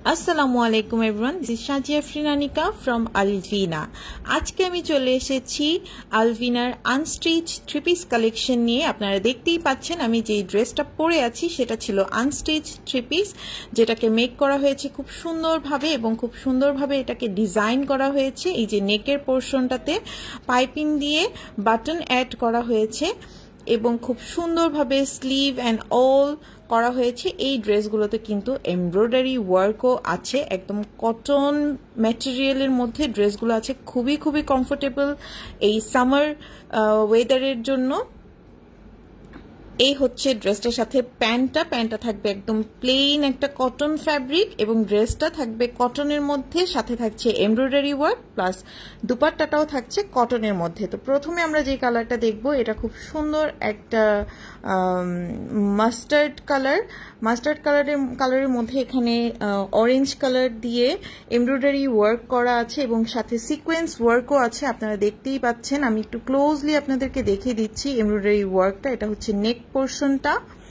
আসসালামু আলাইকুম everyone, this is Shazia ফ্রিনানিকা ফ্রম আলভিনা। আজকে আমি চলে এসেছি আলভিনার আনস্টিচ থ্রি পিস কালেকশন নিয়ে। আপনারা দেখতেই পাচ্ছেন আমি যেই ড্রেসটা পরে আছি সেটা ছিল আনস্টিচ থ্রি পিস, যেটাকে মেক করা হয়েছে খুব সুন্দরভাবে এবং খুব সুন্দরভাবে এটাকে ডিজাইন করা হয়েছে। এই যে নেকের পোর্শনটাতে পাইপিং দিয়ে বাটন অ্যাড করা হয়েছে এবং খুব সুন্দরভাবে স্লিভ অ্যান্ড অল করা হয়েছে। এই ড্রেসগুলোতে কিন্তু এমব্রয়ডারি ওয়ার্কও আছে, একদম কটন ম্যাটেরিয়ালের মধ্যে ড্রেসগুলো আছে, খুবই খুবই কমফোর্টেবল এই সামার ওয়েদারের জন্য। এই হচ্ছে ড্রেসটার সাথে প্যান্টটা থাকবে একদম প্লেন একটা কটন ফ্যাব্রিক এবং ড্রেসটা থাকবে কটনের মধ্যে, সাথে থাকছে এমব্রয়ডারি ওয়ার্ক প্লাস দুপাট্টাটাও থাকছে কটনের মধ্যে। তো প্রথমে আমরা যে কালারটা দেখব এটা খুব সুন্দর একটা মাস্টার্ড কালারের মধ্যে এখানে অরেঞ্জ কালার দিয়ে এমব্রয়ডারি ওয়ার্ক করা আছে এবং সাথে সিকোয়েন্স ওয়ার্কও আছে। আপনারা দেখতেই পাচ্ছেন, আমি একটু ক্লোজলি আপনাদেরকে দেখিয়ে দিচ্ছি এমব্রয়ডারি ওয়ার্কটা। এটা হচ্ছে নেক পোর্শনটা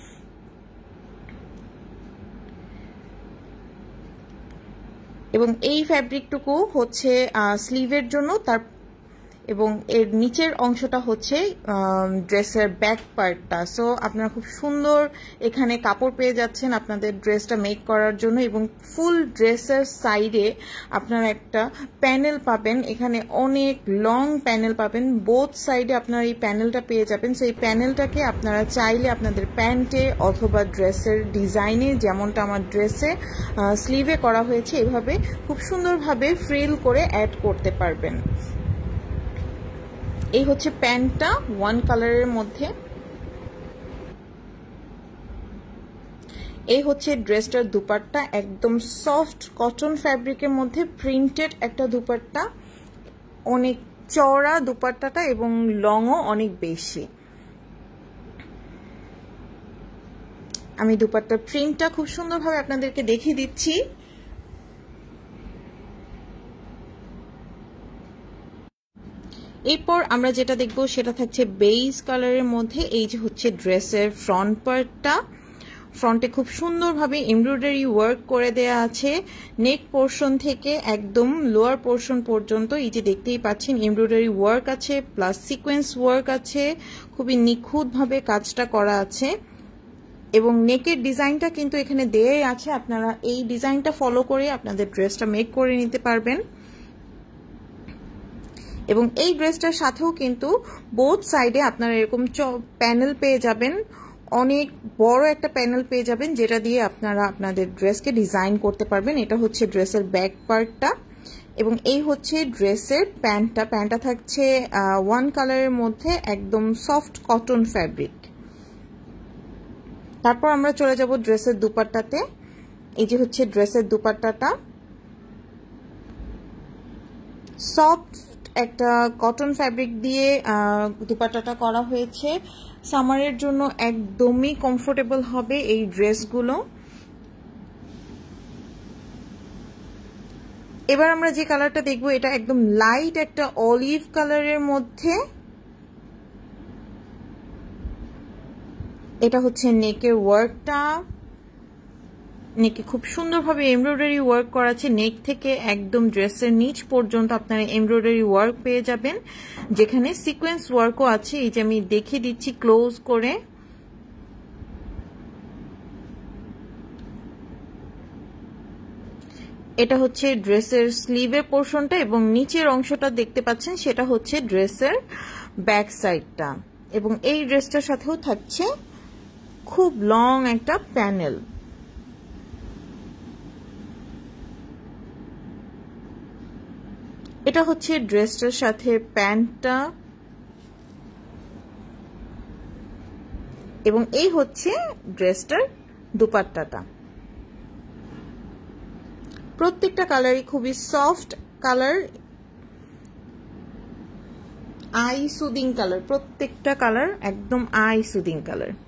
এবং এই ফ্যাব্রিকটুকু হচ্ছে স্লিভের জন্য, তার এবং এর নিচের অংশটা হচ্ছে ড্রেসের ব্যাক পার্টটা। সো আপনারা খুব সুন্দর এখানে কাপড় পেয়ে যাচ্ছেন আপনাদের ড্রেসটা মেক করার জন্য এবং ফুল ড্রেসের সাইডে আপনারা একটা প্যানেল পাবেন, এখানে অনেক লং প্যানেল পাবেন, বোথ সাইডে আপনারা এই প্যানেলটা পেয়ে যাবেন। সো এই প্যানেলটাকে আপনারা চাইলে আপনাদের প্যান্টে অথবা ড্রেসের ডিজাইনে, যেমনটা আমার ড্রেসে স্লিভে করা হয়েছে, এভাবে খুব সুন্দরভাবে ফ্রিল করে অ্যাড করতে পারবেন। এই হচ্ছে প্যান্টটা ওয়ান কালারের মধ্যে। এই হচ্ছে ড্রেসটার দুপাট্টা, একদম সফট কটন ফ্যাব্রিকের মধ্যে প্রিন্টেড একটা দুপাট্টা, অনেক চওড়া দুপাট্টাটা এবং লংও অনেক বেশি। আমি দুপাট্টার প্রিন্টটা খুব সুন্দরভাবে আপনাদেরকে দেখিয়ে দিচ্ছি। এরপর আমরা যেটা দেখবো সেটা থাকছে বেজ কালারের মধ্যে। এই যে হচ্ছে ড্রেসের ফ্রন্ট পার্টটা, ফ্রন্টে খুব সুন্দরভাবে এমব্রয়ডারি ওয়ার্ক করে দেয়া আছে নেক পোর্শন থেকে একদম লোয়ার পোর্শন পর্যন্ত। এই যে দেখতেই পাচ্ছেন এমব্রয়ডারি ওয়ার্ক আছে প্লাস সিকোয়েন্স ওয়ার্ক আছে, খুবই নিখুঁতভাবে কাজটা করা আছে এবং নেকের ডিজাইনটা কিন্তু এখানে দেয়াই আছে। আপনারা এই ডিজাইনটা ফলো করে আপনাদের ড্রেসটা মেক করে নিতে পারবেন এবং এই ড্রেসটার সাথেও কিন্তু বোথ সাইডে আপনারা এরকম প্যানেল পেয়ে যাবেন, অনেক বড় একটা প্যানেল পেয়ে যাবেন, যেটা দিয়ে আপনারা আপনাদের ড্রেসকে ডিজাইন করতে পারবেন। এটা হচ্ছে ড্রেসের ব্যাক পার্টটা এবং এই হচ্ছে ড্রেসের প্যান্টটা থাকছে ওয়ান কালারের মধ্যে, একদম সফট কটন ফ্যাব্রিক। তারপর আমরা চলে যাব ড্রেসের দুপাট্টাতে। এই যে হচ্ছে ড্রেসের দুপাট্টাটা, সফট একটা কটন ফ্যাব্রিক দিয়ে দুপাট্টাটা করা হয়েছে। সামারের জন্য একদমই কমফোর্টেবল হবে এই ড্রেসগুলো। এবার আমরা যে কালারটা দেখবো এটা একদম লাইট একটা অলিভ কালারের মধ্যে। এটা হচ্ছে নেকের ওয়ার্কটা, নেকে খুব সুন্দরভাবে এমব্রয়ডারি ওয়ার্ক করা আছে, নেক থেকে একদম ড্রেসের নিচ পর্যন্ত আপনারা এমব্রয়ডারি ওয়ার্ক পেয়ে যাবেন, যেখানে সিকোয়েন্স ওয়ার্কও আছে। এই যে আমি দেখিয়ে দিচ্ছি ক্লোজ করে। এটা হচ্ছে ড্রেসের স্লিভের পোর্শনটা এবং নিচের অংশটা দেখতে পাচ্ছেন সেটা হচ্ছে ড্রেসের ব্যাক সাইডটা এবং এই ড্রেসটার সাথেও থাকছে খুব লং একটা প্যানেল। এটা হচ্ছে ড্রেসটার সাথে প্যান্টটা এবং এই হচ্ছে ড্রেসটার দুপাট্টাটা। প্রত্যেকটা কালারই খুবই soft colour, eye soothing colour, প্রত্যেকটা কালার একদম আই সুদিং কালার।